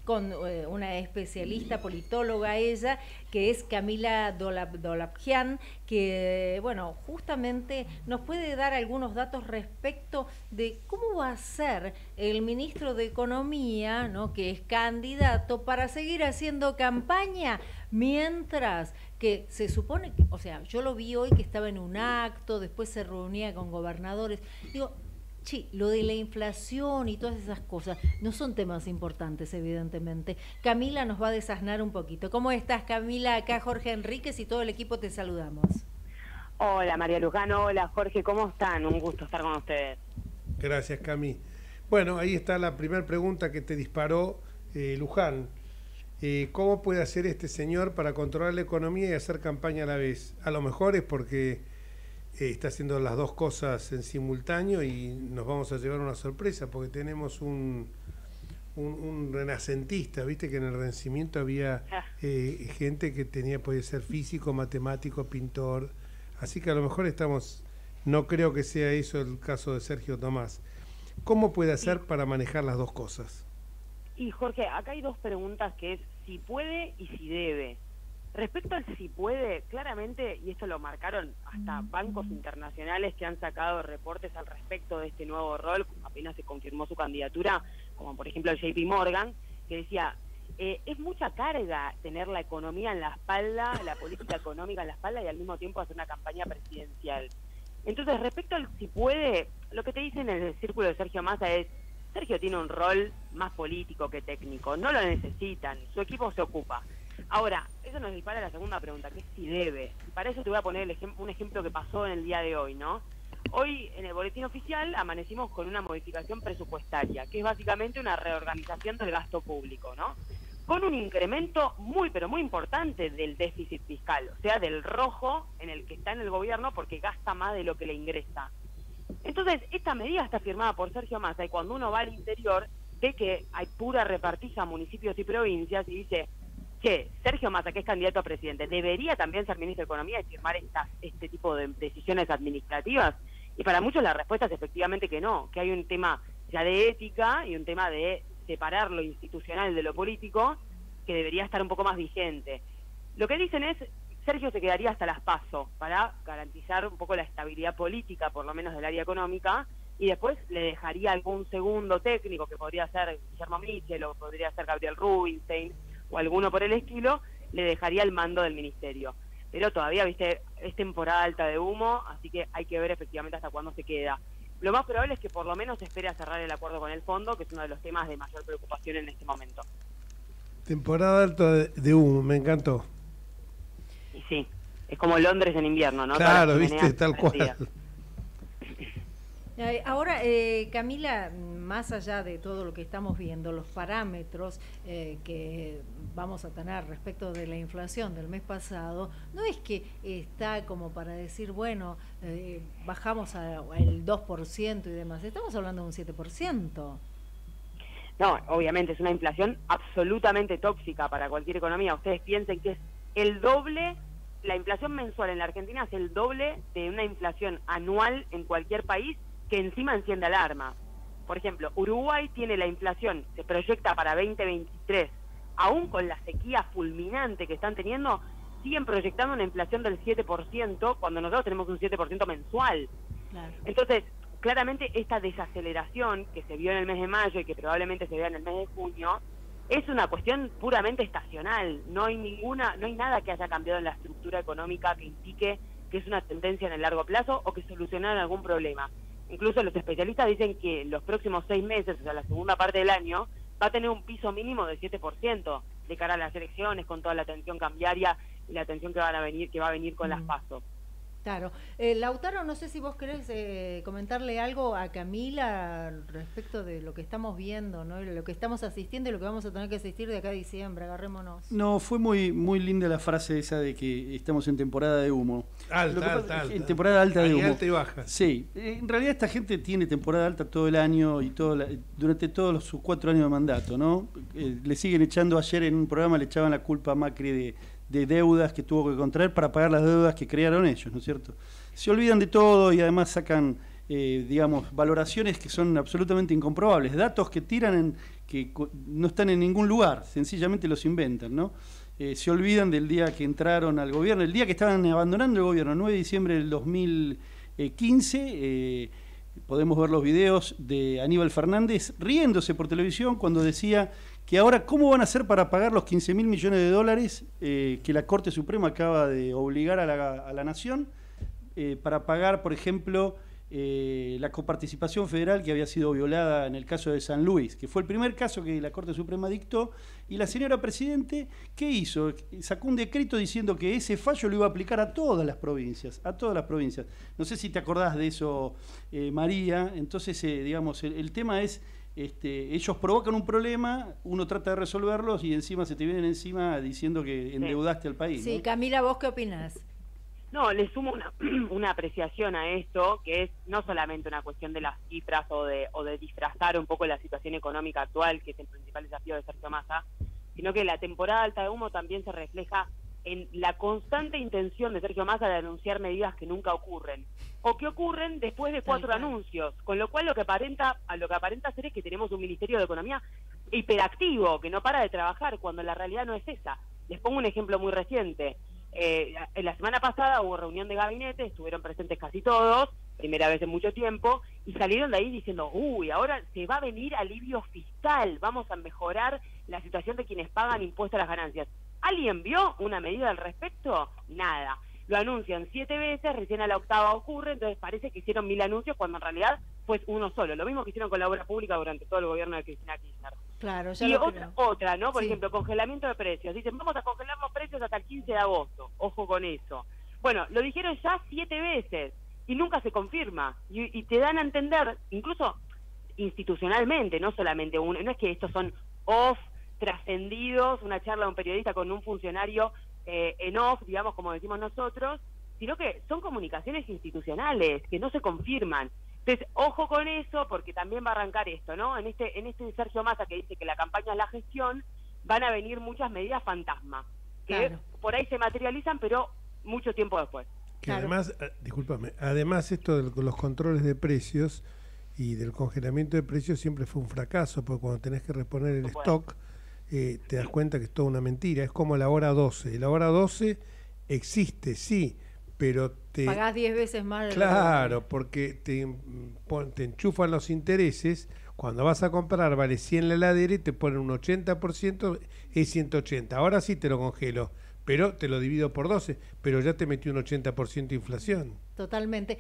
con una especialista politóloga ella, que es Camila Dolabjian, que, bueno, justamente nos puede dar algunos datos respecto de cómo va a ser el ministro de Economía, ¿no?, que es candidato, para seguir haciendo campaña, mientras que se supone que, o sea, yo lo vi hoy que estaba en un acto, después se reunía con gobernadores. Digo, sí, lo de la inflación y todas esas cosas no son temas importantes, evidentemente. Camila nos va a desasnar un poquito. ¿Cómo estás, Camila? Acá Jorge Enríquez y todo el equipo te saludamos. Hola, María Lujano. Hola, Jorge. ¿Cómo están? Un gusto estar con ustedes. Gracias, Cami. Bueno, ahí está la primera pregunta que te disparó Luján. ¿Cómo puede hacer este señor para controlar la economía y hacer campaña a la vez? A lo mejor es porque está haciendo las dos cosas en simultáneo y nos vamos a llevar una sorpresa, porque tenemos un renacentista. Viste que en el Renacimiento había gente que podía ser físico, matemático, pintor. Así que a lo mejor no creo que sea eso el caso de Sergio Tomás. ¿Cómo puede hacer para manejar las dos cosas? Y Jorge, acá hay dos preguntas, que es si puede y si debe. Respecto al si puede, claramente, y esto lo marcaron hasta bancos internacionales que han sacado reportes al respecto de este nuevo rol, apenas se confirmó su candidatura, como por ejemplo el JP Morgan, que decía, es mucha carga tener la economía en la espalda, la política económica en la espalda, y al mismo tiempo hacer una campaña presidencial. Entonces, respecto al si puede, lo que te dicen en el círculo de Sergio Massa es: Sergio tiene un rol más político que técnico, no lo necesitan, su equipo se ocupa. Ahora, eso nos dispara a la segunda pregunta, que es si debe. Y para eso te voy a poner un ejemplo que pasó en el día de hoy, ¿no? Hoy, en el boletín oficial, amanecimos con una modificación presupuestaria, que es básicamente una reorganización del gasto público, ¿no? Con un incremento muy, pero muy importante del déficit fiscal, o sea, del rojo en el que está en el gobierno porque gasta más de lo que le ingresa. Entonces, esta medida está firmada por Sergio Massa, y cuando uno va al interior, ve que hay pura repartija a municipios y provincias, y dice: che, Sergio Massa, que es candidato a presidente, ¿debería también ser ministro de Economía y firmar este tipo de decisiones administrativas? Y para muchos la respuesta es efectivamente que no, que hay un tema ya de ética y un tema de separar lo institucional de lo político que debería estar un poco más vigente. Lo que dicen es: Sergio se quedaría hasta las PASO para garantizar un poco la estabilidad política, por lo menos del área económica, y después le dejaría algún segundo técnico, que podría ser Guillermo Michel o podría ser Gabriel Rubinstein o alguno por el estilo, le dejaría el mando del ministerio. Pero todavía, viste, es temporada alta de humo, así que hay que ver efectivamente hasta cuándo se queda. Lo más probable es que por lo menos se espere a cerrar el acuerdo con el fondo, que es uno de los temas de mayor preocupación en este momento. Temporada alta de humo, me encantó. Y sí, es como Londres en invierno, ¿no? Claro, viste, tal cual. Ahora, Camila, más allá de todo lo que estamos viendo, los parámetros que vamos a tener respecto de la inflación del mes pasado, no es que está como para decir, bueno, bajamos al 2% y demás, estamos hablando de un 7%. No, obviamente es una inflación absolutamente tóxica para cualquier economía. Ustedes piensen que es el doble, la inflación mensual en la Argentina es el doble de una inflación anual en cualquier país, que encima enciende alarma. Por ejemplo, Uruguay tiene la inflación, se proyecta para 2023, aún con la sequía fulminante que están teniendo, siguen proyectando una inflación del 7%, cuando nosotros tenemos un 7% mensual. Claro. Entonces, claramente esta desaceleración que se vio en el mes de mayo y que probablemente se vea en el mes de junio, es una cuestión puramente estacional. No hay nada que haya cambiado en la estructura económica que indique que es una tendencia en el largo plazo o que solucionaron algún problema. Incluso los especialistas dicen que los próximos 6 meses, o sea, la segunda parte del año, va a tener un piso mínimo del 7% de cara a las elecciones, con toda la tensión cambiaria y la tensión que va a venir con las PASO. Claro. Lautaro, no sé si vos querés comentarle algo a Camila respecto de lo que estamos viendo, ¿no? Lo que estamos asistiendo y lo que vamos a tener que asistir de acá a diciembre. Agarrémonos. No, fue muy linda la frase esa de que estamos en temporada de humo. Alta. En temporada alta de humo. Alta y baja. Sí. En realidad esta gente tiene temporada alta todo el año y durante todos sus 4 años de mandato, ¿no? Le siguen echando, ayer en un programa le echaban la culpa a Macri de deudas que tuvo que contraer para pagar las deudas que crearon ellos, ¿no es cierto? Se olvidan de todo y además sacan, digamos, valoraciones que son absolutamente incomprobables, datos que tiran no están en ningún lugar, sencillamente los inventan, ¿no? Se olvidan del día que entraron al gobierno, el día que estaban abandonando el gobierno, 9 de diciembre del 2015, podemos ver los videos de Aníbal Fernández riéndose por televisión cuando decía que ahora cómo van a hacer para pagar los 15.000 millones de dólares que la Corte Suprema acaba de obligar a la Nación para pagar, por ejemplo, la coparticipación federal que había sido violada en el caso de San Luis, que fue el primer caso que la Corte Suprema dictó, y la señora Presidente, ¿qué hizo? Sacó un decreto diciendo que ese fallo lo iba a aplicar a todas las provincias, No sé si te acordás de eso, María. Entonces, digamos, el tema es, ellos provocan un problema, uno trata de resolverlos y encima se te vienen encima diciendo que endeudaste al país. Sí, ¿no? Camila, ¿vos qué opinás? No, le sumo una apreciación a esto, que es no solamente una cuestión de las cifras o de disfrazar un poco la situación económica actual, que es el principal desafío de Sergio Massa, sino que la temporada alta de humo también se refleja en la constante intención de Sergio Massa de anunciar medidas que nunca ocurren, o que ocurren después de 4 anuncios, con lo cual lo que aparenta ser es que tenemos un Ministerio de Economía hiperactivo, que no para de trabajar, cuando la realidad no es esa. Les pongo un ejemplo muy reciente. La semana pasada hubo reunión de gabinete, estuvieron presentes casi todos, primera vez en mucho tiempo, y salieron de ahí diciendo, ahora se va a venir alivio fiscal, vamos a mejorar la situación de quienes pagan impuestos a las ganancias. ¿Alguien vio una medida al respecto? Nada. Lo anuncian 7 veces, recién a la 8ª ocurre, entonces parece que hicieron 1000 anuncios cuando en realidad fue uno solo. Lo mismo que hicieron con la obra pública durante todo el gobierno de Cristina Kirchner. Claro, ya y lo otra, ¿no? Por sí. ejemplo, congelamiento de precios. Dicen, vamos a congelar los precios hasta el 15 de agosto. Ojo con eso. Bueno, lo dijeron ya 7 veces y nunca se confirma. Y te dan a entender, incluso institucionalmente, no solamente uno, no es que estos son off, trascendidos, una charla de un periodista con un funcionario en off, digamos, como decimos nosotros, sino que son comunicaciones institucionales que no se confirman. Entonces, ojo con eso, porque también va a arrancar esto, ¿no? En este Sergio Massa que dice que la campaña es la gestión, van a venir muchas medidas fantasma, que por ahí se materializan, pero mucho tiempo después. Que además, discúlpame, además esto de los controles de precios y del congelamiento de precios siempre fue un fracaso, porque cuando tenés que reponer el stock, te das cuenta que es toda una mentira. Es como la hora 12. La hora 12 existe, sí, pero te... Pagás 10 veces más. Claro, porque te enchufan los intereses. Cuando vas a comprar vale 100 la heladera y te ponen un 80%, es 180. Ahora sí te lo congelo, pero te lo divido por 12, pero ya te metí un 80% de inflación. Totalmente.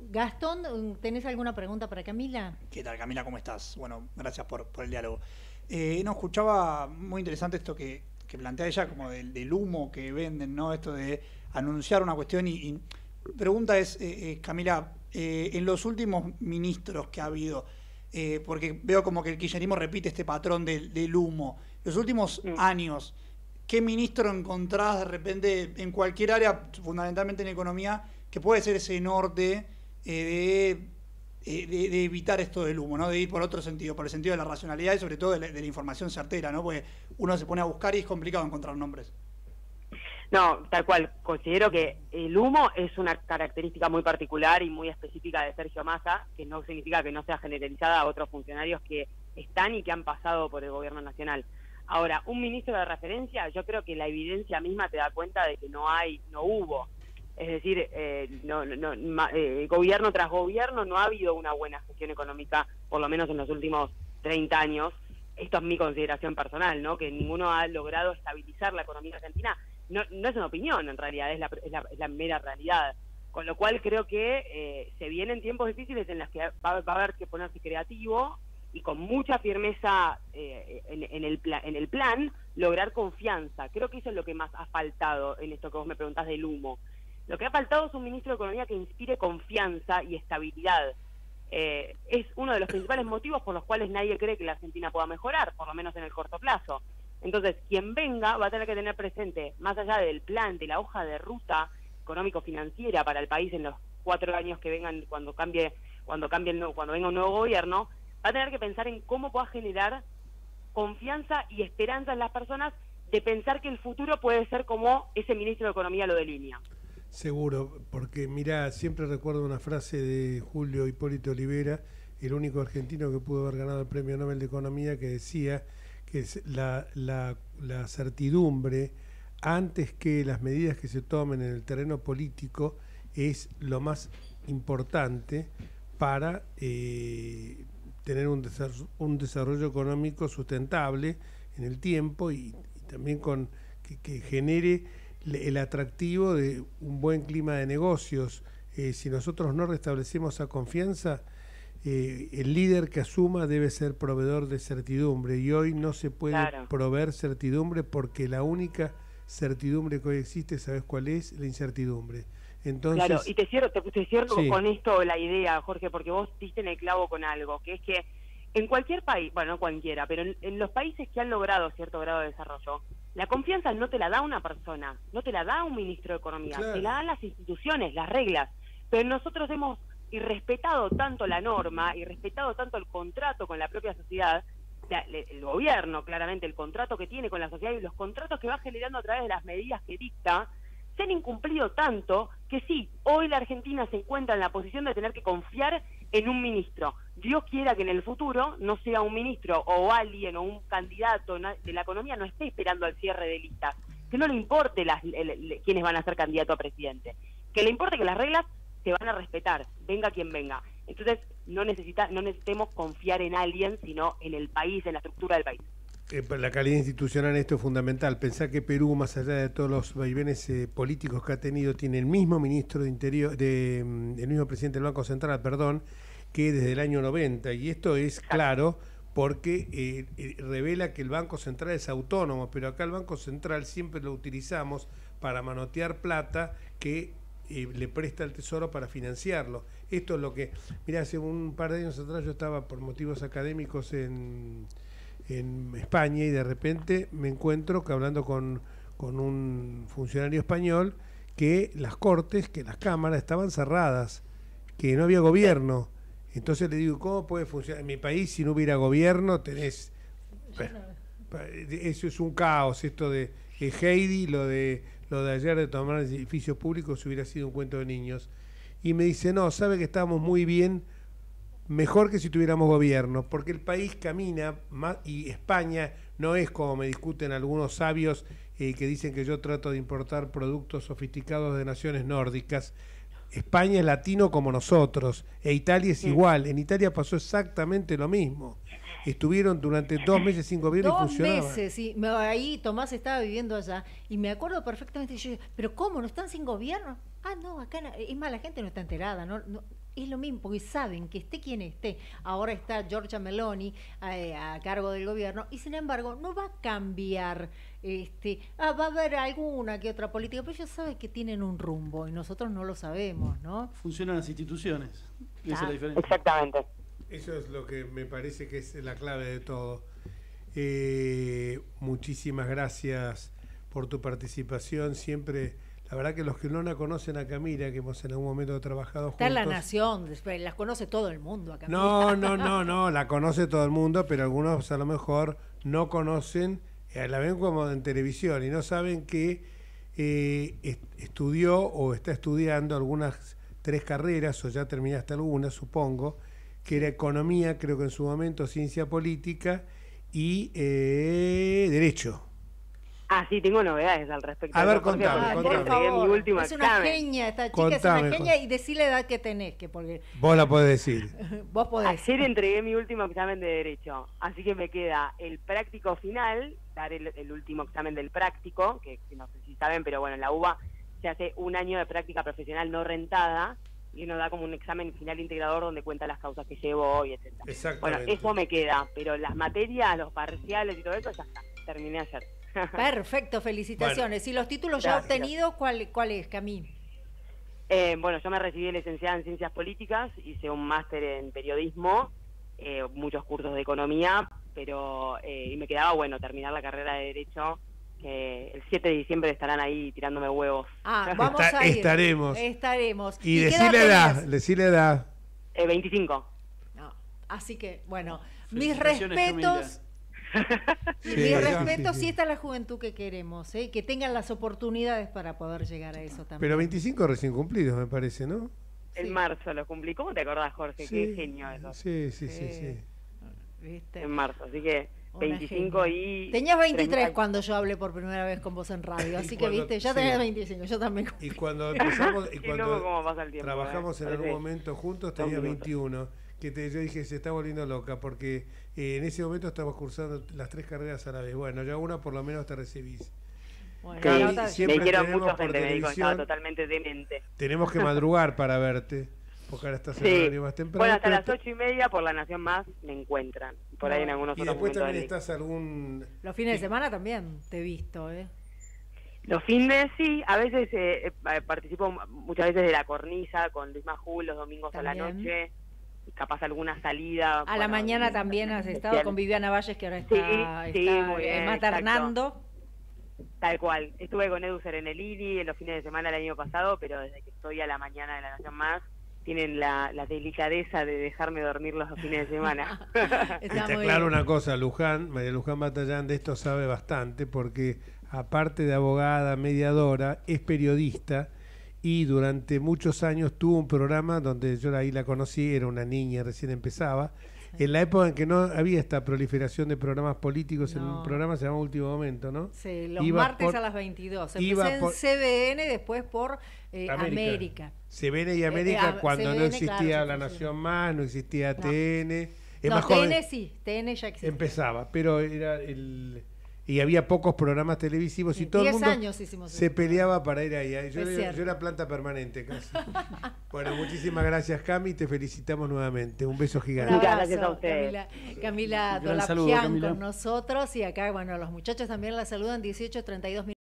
Gastón, ¿tenés alguna pregunta para Camila? ¿Qué tal, Camila? ¿Cómo estás? Bueno, gracias por el diálogo. No, escuchaba muy interesante esto que plantea ella, como del humo que venden, ¿no? Esto de anunciar una cuestión y pregunta es, Camila, en los últimos ministros que ha habido, porque veo como que el kirchnerismo repite este patrón del humo, los últimos años, ¿qué ministro encontrás de repente en cualquier área, fundamentalmente en economía, que puede ser ese norte de evitar esto del humo, ¿no? De ir por otro sentido, por el sentido de la racionalidad y sobre todo de la información certera, ¿no? Porque uno se pone a buscar y es complicado encontrar nombres. No, tal cual. Considero que el humo es una característica muy particular y muy específica de Sergio Massa, que no significa que no sea generalizada a otros funcionarios que están y que han pasado por el gobierno nacional. Ahora, un ministro de referencia, yo creo que la evidencia misma te da cuenta de que no hubo. Es decir, gobierno tras gobierno no ha habido una buena gestión económica, por lo menos en los últimos 30 años. Esto es mi consideración personal, ¿no? Que ninguno ha logrado estabilizar la economía argentina. No es una opinión, en realidad, es la mera realidad. Con lo cual creo que se vienen tiempos difíciles en los que va a haber que ponerse creativo y con mucha firmeza en el plan lograr confianza. Creo que eso es lo que más ha faltado en esto que vos me preguntás del humo. Lo que ha faltado es un ministro de Economía que inspire confianza y estabilidad. Es uno de los principales motivos por los cuales nadie cree que la Argentina pueda mejorar, por lo menos en el corto plazo. Entonces, quien venga va a tener que tener presente, más allá del plan, de la hoja de ruta económico-financiera para el país en los 4 años que vengan, cuando venga un nuevo gobierno, va a tener que pensar en cómo pueda generar confianza y esperanza en las personas de pensar que el futuro puede ser como ese ministro de Economía lo delinea. Seguro, porque mirá, siempre recuerdo una frase de Julio Hipólito Olivera el único argentino que pudo haber ganado el Premio Nobel de Economía, que decía que la certidumbre, antes que las medidas que se tomen en el terreno político, es lo más importante para tener un desarrollo económico sustentable en el tiempo y también que genere el atractivo de un buen clima de negocios. Si nosotros no restablecemos esa confianza, el líder que asuma debe ser proveedor de certidumbre, y hoy no se puede proveer certidumbre porque la única certidumbre que hoy existe, ¿sabes cuál es? La incertidumbre. Entonces, claro, y te cierro sí, con esto la idea, Jorge, porque vos diste en el clavo con algo, que es que en cualquier país, bueno, no cualquiera, pero en los países que han logrado cierto grado de desarrollo, la confianza no te la da una persona, no te la da un ministro de Economía, claro, te la dan las instituciones, las reglas. Pero nosotros hemos irrespetado tanto la norma, y respetado tanto el contrato con la propia sociedad, el gobierno, claramente, el contrato que tiene con la sociedad y los contratos que va generando a través de las medidas que dicta, se han incumplido tanto que sí, hoy la Argentina se encuentra en la posición de tener que confiar en un ministro. Dios quiera que en el futuro no sea un ministro o alguien o un candidato de la economía no esté esperando al cierre de listas, que no le importe quiénes van a ser candidato a presidente, que le importe que las reglas se van a respetar, venga quien venga. Entonces no necesitemos confiar en alguien, sino en el país, en la estructura del país. La calidad institucional en esto es fundamental. Pensá que Perú, más allá de todos los vaivenes políticos que ha tenido, tiene el mismo ministro de Interior, el mismo presidente del Banco Central, perdón, que desde el año 90. Y esto es claro porque revela que el Banco Central es autónomo, pero acá el Banco Central siempre lo utilizamos para manotear plata que le presta el Tesoro para financiarlo. Esto es lo que... Mirá, hace un par de años atrás yo estaba por motivos académicos en España y de repente me encuentro que hablando con un funcionario español que las cortes, que las cámaras estaban cerradas, que no había gobierno. Entonces le digo, ¿cómo puede funcionar? En mi país, si no hubiera gobierno, tenés... Eso es un caos, esto de Heidi, lo de ayer de tomar edificios públicos hubiera sido un cuento de niños. Y me dice, no, sabe que estamos muy bien, mejor que si tuviéramos gobierno, porque el país camina más, y España no es como me discuten algunos sabios que dicen que yo trato de importar productos sofisticados de naciones nórdicas. España es latino como nosotros, e Italia es igual. En Italia pasó exactamente lo mismo. Estuvieron durante 2 meses sin gobierno y funcionaban. 2 meses, sí. Ahí Tomás estaba viviendo allá y me acuerdo perfectamente. Y yo, ¿pero cómo? ¿No están sin gobierno? Ah, no, acá no. Es más, la gente no está enterada, no, es lo mismo, porque saben que esté quien esté. Ahora está Giorgia Meloni a cargo del gobierno y sin embargo no va a cambiar. Va a haber alguna que otra política, pero ellos saben que tienen un rumbo y nosotros no lo sabemos, ¿no? Funcionan las instituciones. Esa es la diferencia. Exactamente. Eso es lo que me parece que es la clave de todo. Muchísimas gracias por tu participación. Siempre, la verdad que los que no la conocen a Camila, que hemos en algún momento trabajado Está juntos. en La Nación, las conoce todo el mundo a Camila. No, la conoce todo el mundo, pero algunos a lo mejor no conocen, la ven como en televisión y no saben que estudió o está estudiando algunas 3 carreras, o ya terminaste algunas, supongo, que era economía, creo que en su momento, ciencia política y derecho. Ah, sí, tengo novedades al respecto. A ver, Jorge, contame. Mi último es una examen. genia, esta chica Contame, es una genia y decí la edad que tenés, que porque Vos la podés decir. vos podés. Ayer entregué mi último examen de Derecho, así que me queda el práctico final, dar el último examen del práctico, que no sé si saben, pero bueno, en la UBA se hace 1 año de práctica profesional no rentada, y uno da como un examen final integrador donde cuenta las causas que llevo hoy, etcétera. Exactamente. Bueno, eso me queda, pero las materias, los parciales y todo eso ya está, terminé ayer. Perfecto, felicitaciones. Bueno, ¿Y los títulos ya gracias. obtenidos, cuál es, Camil? Bueno, yo me recibí licenciada en Ciencias Políticas, hice un máster en Periodismo, muchos cursos de Economía, pero y me quedaba, bueno, terminar la carrera de Derecho, que el 7 de diciembre estarán ahí tirándome huevos. Ah, vamos a ir. Estaremos. ¿Y Y qué decirle edad edad. 25. No, así que, bueno, mis Felicitaciones, respetos. Sí, Mis sí, respetos, sí. sí está la juventud que queremos, que tengan las oportunidades para poder llegar a eso también. Pero 25 recién cumplidos, me parece, ¿no? En Sí. marzo lo cumplí. ¿Cómo te acordás, Jorge? Qué genio eso. Sí, sí, sí, sí. ¿Viste? En marzo, así que Una 25 genia. y... Tenías 23 30. cuando yo hablé por primera vez con vos en radio, así que cuando- viste, ya sí. tenías 25, yo también. Y cuando empezamos, y Qué loco cuando cómo pasa el tiempo. trabajamos en algún Parece- momento juntos, dos tenías minutos. 21. Yo dije, se está volviendo loca, porque en ese momento estábamos cursando las 3 carreras a la vez. Bueno, ya una por lo menos te recibís. Bueno, Cami, la otra- siempre Me quiero tenemos mucho, por gente, me dijo, televisión. estaba totalmente demente. Tenemos que madrugar para verte, porque ahora estás en Sí. horario más temprano. Bueno, hasta pero las 8:30 por La Nación Más me encuentran. Por ahí en algunos y otros después momentos también del día. estás algún... Los fines de semana también te he visto, ¿eh? Los fines, sí, a veces participo muchas veces de la cornisa con Luis Majul los domingos a la También. noche, y capaz alguna salida. A la mañana también has estado con Viviana Valles, que ahora está, Sí, está, muy bien, maternando. Tal cual, estuve con Edu Serenellini en los fines de semana el año pasado, pero desde que estoy a la mañana de La Nación Más, tienen la delicadeza de dejarme dormir los fines de semana. Y Está te muy aclaro bien. una cosa, María Luján Batallán de esto sabe bastante, porque aparte de abogada, mediadora, es periodista y durante muchos años tuvo un programa donde yo ahí la conocí, era una niña, recién empezaba, en la época en que no había esta proliferación de programas políticos, en No. un programa se llama Último Momento, ¿no? Sí, los Iba martes por- a las 22. iba Empecé en por- CBN, después por América. CBN y América cuando no CBN, existía claro, La sí, sí. Nación Más, no existía No. TN. Es No, más joven. TN sí, TN ya existe. Empezaba, pero era el... Y había pocos programas televisivos Sí, y todo el 10 mundo años hicimos se eso. peleaba para ir ahí. Yo Es cierto. era planta permanente casi. Bueno, muchísimas gracias, Cami. Te felicitamos nuevamente. Un beso Un gigante. Muchas abrazo, gracias a ustedes. Camila Un gran saludo, Dolapjian Camila. con nosotros y acá, bueno, los muchachos también la saludan, 18:32 minutos.